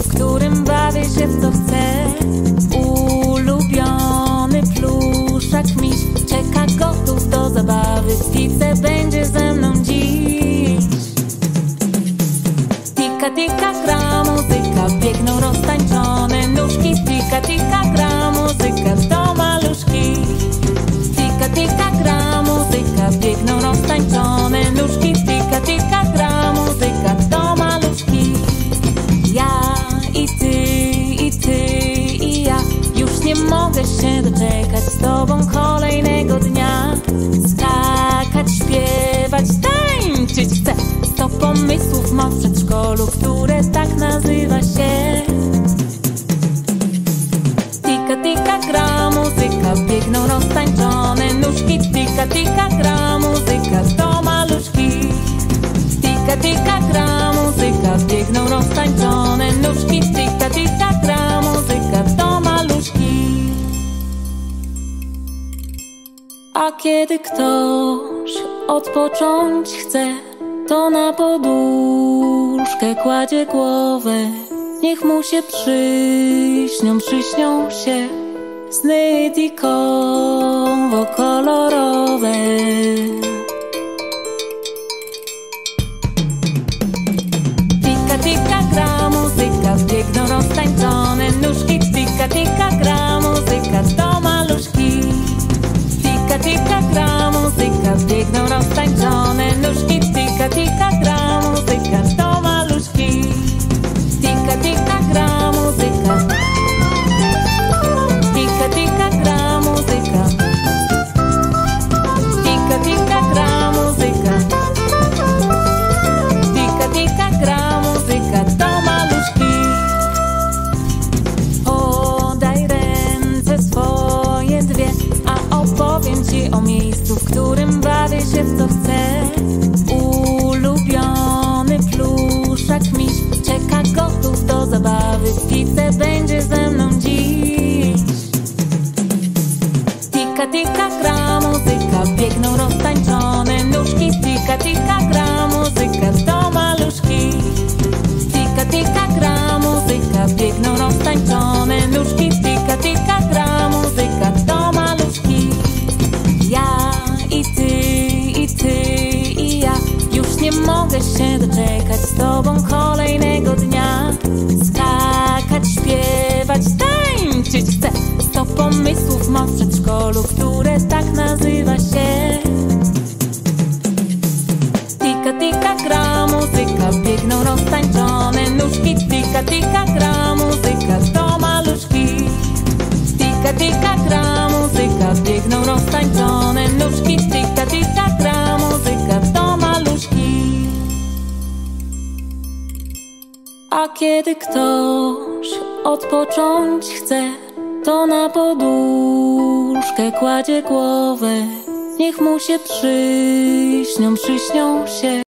w którym bawię się w co chcę. Ulubiony pluszak miś czeka gotów do zabawy. Tice będzie ze mną dziś. Tika, tika, gra muzyka, biegną roztańczone nóżki. Tika, tika, gra muzyka, to maluszki. Tika, tika, gra muzyka, biegną roztańczone nóżki. Tika, tika, gra muzyka, to maluszki. Ja i ty, i ty, i ja. Już nie mogę się doczekać z tobą kolejnego dnia. Skakać, śpiewać, tańczyć chcę. 100 pomysłów mam w przedszkolu, które tak nazywa się. Tika, tika, gra muzyka, biegną roztańczone nóżki. Tika, tika, gra muzyka, to maluszki. Tika, tika, gra muzyka, biegną roztańczone nóżki. Tika, tika, gra muzyka, to maluszki. A kiedy ktoś odpocząć chce, to na poduszkę kładzie głowę. Niech mu się przyśnią się sny tikowo-kolorowe. Tika, tika, gra muzyka, biegną roztańczone nóżki. Tika, tika, gra muzyka, to maluszki. Tika, tika, gra muzyka, biegną roztańczone nóżki. Tika, tika, gra muzyka, to maluszki. Tika, tika, gra muzyka. Tika, tika, gra muzyka. Tika, tika, gra muzyka. Tika, tika, gra muzyka, to maluszki. Podaj ręce swoje dwie, a opowiem ci o miejscu, w którym bawię się w co chcę. Ulubiony pluszak miś czeka gotów do zabawy. Tice będzie ze mną dziś. Tika, tika, gra muzyka, biegną roztańczone nóżki. Tika, tika, gra muzyka, to maluszki. Tika, tika, gra muzyka, biegną roztańczone nóżki. Tika, tika, gra muzyka, to maluszki. Ja i ty, i ty, i ja. Już nie mogę się doczekać z tobą kolejnego dnia. Skakać, śpiewać, tańczyć chcę. 100 pomysłów mam w przedszkolu, które tak nazywa się. Tika, tika, gra muzyka, biegną roztańczone nóżki. Tika, tika, gra muzyka, to maluszki. Tika, tika, gra muzyka, biegną roztańczone nóżki. Tika, tika, gra muzyka, to maluszki. A kiedy ktoś odpocząć chce, to na poduszkę kładzie głowę. Niech mu się przyśnią się